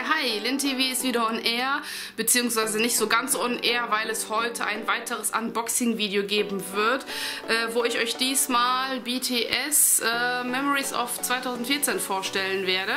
Ja, hi, LinTV ist wieder on air, beziehungsweise nicht so ganz on air, weil es heute ein weiteres Unboxing-Video geben wird, wo ich euch diesmal BTS Memories of 2014 vorstellen werde.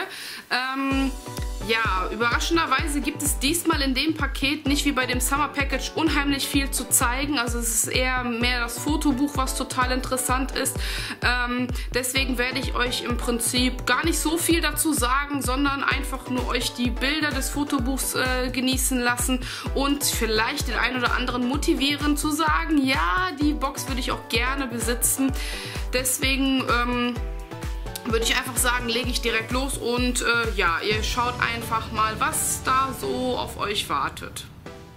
Ja, überraschenderweise gibt es diesmal in dem Paket nicht wie bei dem Summer Package unheimlich viel zu zeigen. Also es ist eher mehr das Fotobuch, was total interessant ist. Deswegen werde ich euch im Prinzip gar nicht so viel dazu sagen, sondern einfach nur euch die Bilder des Fotobuchs genießen lassen und vielleicht den einen oder anderen motivieren zu sagen, ja, die Box würde ich auch gerne besitzen. Deswegen würde ich einfach sagen, lege ich direkt los und ja, ihr schaut einfach mal, was da so auf euch wartet.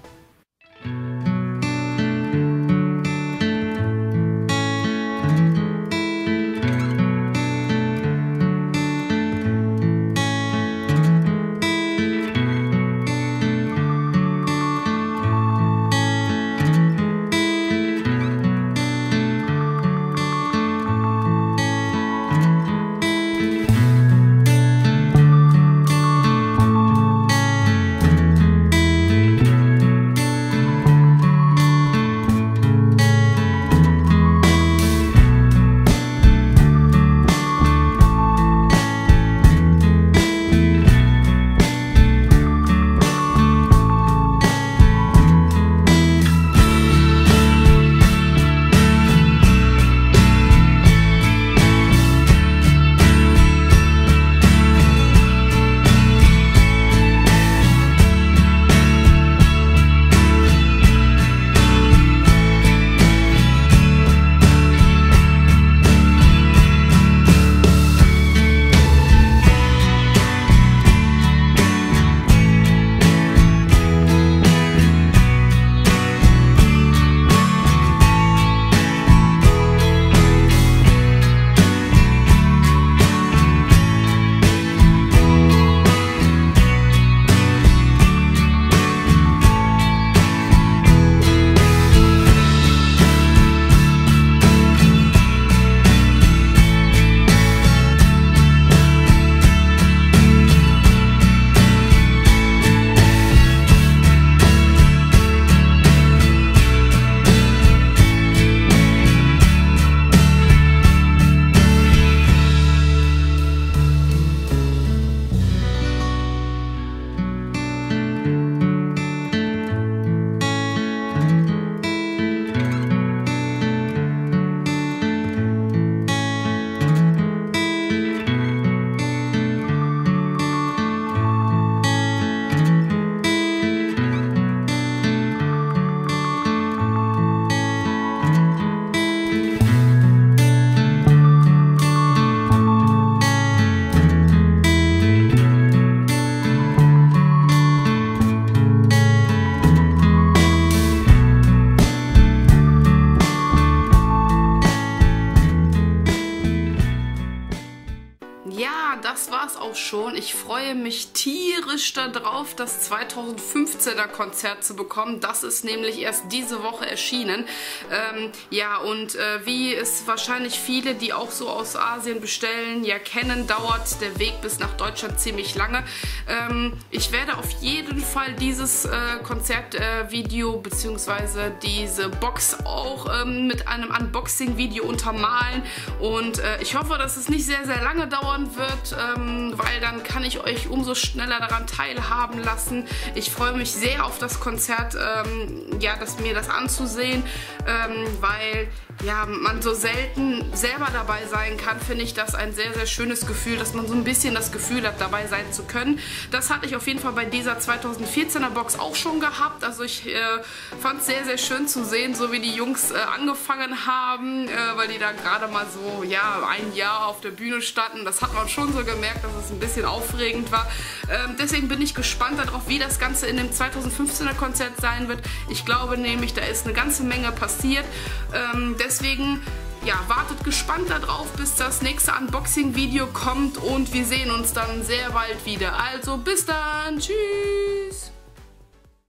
Ja, das war's auch schon. Ich freue mich tierisch darauf, das 2015er Konzert zu bekommen. Das ist nämlich erst diese Woche erschienen. Ja, und wie es wahrscheinlich viele, die auch so aus Asien bestellen, ja kennen, dauert der Weg bis nach Deutschland ziemlich lange. Ich werde auf jeden Fall dieses Konzertvideo bzw. diese Box auch mit einem Unboxing-Video untermalen. Und ich hoffe, dass es nicht sehr, sehr lange dauern wird, weil dann kann ich euch umso schneller daran teilhaben lassen. Ich freue mich sehr auf das Konzert, ja, mir das anzusehen, weil ja, man so selten selber dabei sein kann, finde ich das ein sehr, sehr schönes Gefühl, dass man so ein bisschen das Gefühl hat, dabei sein zu können. Das hatte ich auf jeden Fall bei dieser 2014er Box auch schon gehabt. Also ich fand es sehr, sehr schön zu sehen, so wie die Jungs angefangen haben, weil die da gerade mal so, ja, ein Jahr auf der Bühne standen. Das hat man schon so gemerkt, dass es ein bisschen aufregend war. Deswegen bin ich gespannt darauf, wie das Ganze in dem 2015er Konzert sein wird. Ich glaube nämlich, da ist eine ganze Menge passiert. Deswegen, ja, wartet gespannt darauf, bis das nächste Unboxing-Video kommt und wir sehen uns dann sehr bald wieder. Also bis dann, tschüss!